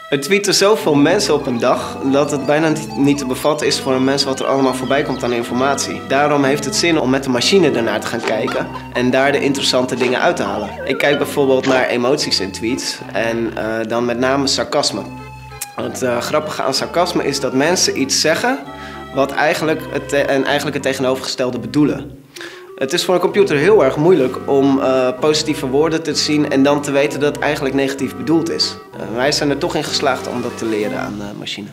Er tweeten zoveel mensen op een dag dat het bijna niet te bevatten is voor een mens wat er allemaal voorbij komt aan informatie. Daarom heeft het zin om met de machine ernaar te gaan kijken en daar de interessante dingen uit te halen. Ik kijk bijvoorbeeld naar emoties in tweets en dan met name sarcasme. Het grappige aan sarcasme is dat mensen iets zeggen wat eigenlijk het tegenovergestelde bedoelen. Het is voor een computer heel erg moeilijk om positieve woorden te zien en dan te weten dat het eigenlijk negatief bedoeld is. Wij zijn er toch in geslaagd om dat te leren aan de machine.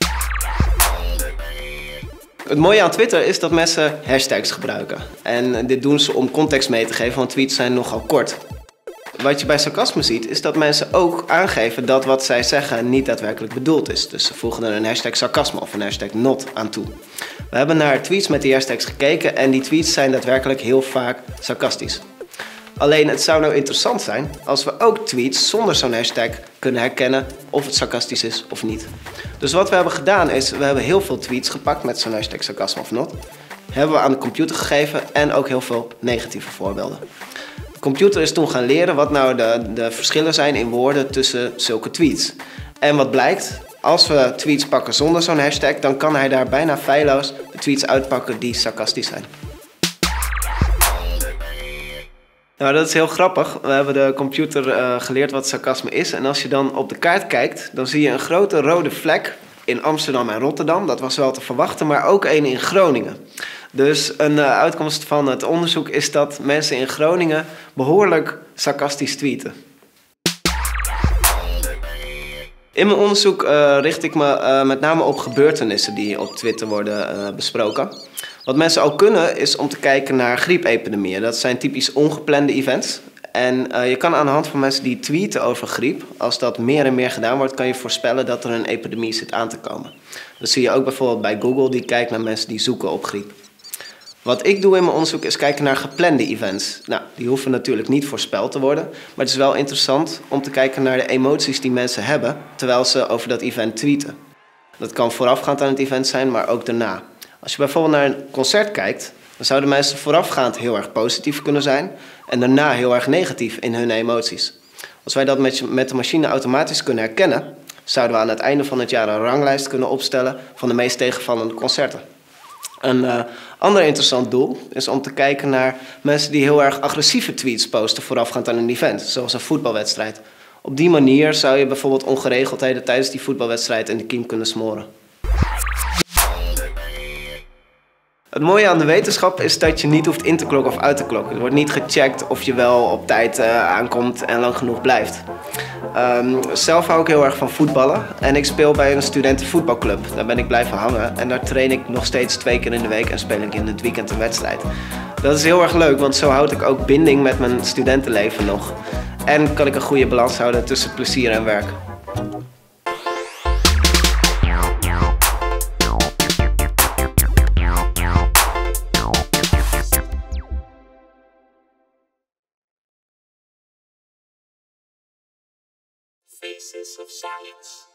Het mooie aan Twitter is dat mensen hashtags gebruiken. En dit doen ze om context mee te geven, want tweets zijn nogal kort. Wat je bij sarcasme ziet, is dat mensen ook aangeven dat wat zij zeggen niet daadwerkelijk bedoeld is. Dus ze voegen er een hashtag sarcasme of een hashtag not aan toe. We hebben naar tweets met die hashtags gekeken en die tweets zijn daadwerkelijk heel vaak sarcastisch. Alleen het zou nou interessant zijn als we ook tweets zonder zo'n hashtag kunnen herkennen of het sarcastisch is of niet. Dus wat we hebben gedaan is, we hebben heel veel tweets gepakt met zo'n hashtag sarcasme of not. Hebben we aan de computer gegeven en ook heel veel negatieve voorbeelden. De computer is toen gaan leren wat nou de verschillen zijn in woorden tussen zulke tweets. En wat blijkt, als we tweets pakken zonder zo'n hashtag, dan kan hij daar bijna feilloos de tweets uitpakken die sarcastisch zijn. Nou, dat is heel grappig. We hebben de computer geleerd wat sarcasme is. En als je dan op de kaart kijkt, dan zie je een grote rode vlek in Amsterdam en Rotterdam. Dat was wel te verwachten, maar ook één in Groningen. Dus een uitkomst van het onderzoek is dat mensen in Groningen behoorlijk sarcastisch tweeten. In mijn onderzoek richt ik me met name op gebeurtenissen die op Twitter worden besproken. Wat mensen ook kunnen is om te kijken naar griepepidemieën. Dat zijn typisch ongeplande events. En je kan aan de hand van mensen die tweeten over griep, als dat meer en meer gedaan wordt, kan je voorspellen dat er een epidemie zit aan te komen. Dat zie je ook bijvoorbeeld bij Google, die kijkt naar mensen die zoeken op griep. Wat ik doe in mijn onderzoek is kijken naar geplande events. Nou, die hoeven natuurlijk niet voorspeld te worden, maar het is wel interessant om te kijken naar de emoties die mensen hebben terwijl ze over dat event tweeten. Dat kan voorafgaand aan het event zijn, maar ook daarna. Als je bijvoorbeeld naar een concert kijkt, dan zouden mensen voorafgaand heel erg positief kunnen zijn en daarna heel erg negatief in hun emoties. Als wij dat met de machine automatisch kunnen herkennen, zouden we aan het einde van het jaar een ranglijst kunnen opstellen van de meest tegenvallende concerten. Een ander interessant doel is om te kijken naar mensen die heel erg agressieve tweets posten voorafgaand aan een event, zoals een voetbalwedstrijd. Op die manier zou je bijvoorbeeld ongeregeldheden tijdens die voetbalwedstrijd in de kiem kunnen smoren. Het mooie aan de wetenschap is dat je niet hoeft in te klokken of uit te klokken. Er wordt niet gecheckt of je wel op tijd aankomt en lang genoeg blijft. Zelf hou ik heel erg van voetballen en ik speel bij een studentenvoetbalclub. Daar ben ik blijven hangen en daar train ik nog steeds 2 keer in de week en speel ik in het weekend een wedstrijd. Dat is heel erg leuk, want zo houd ik ook binding met mijn studentenleven nog. En kan ik een goede balans houden tussen plezier en werk. Faces of Science.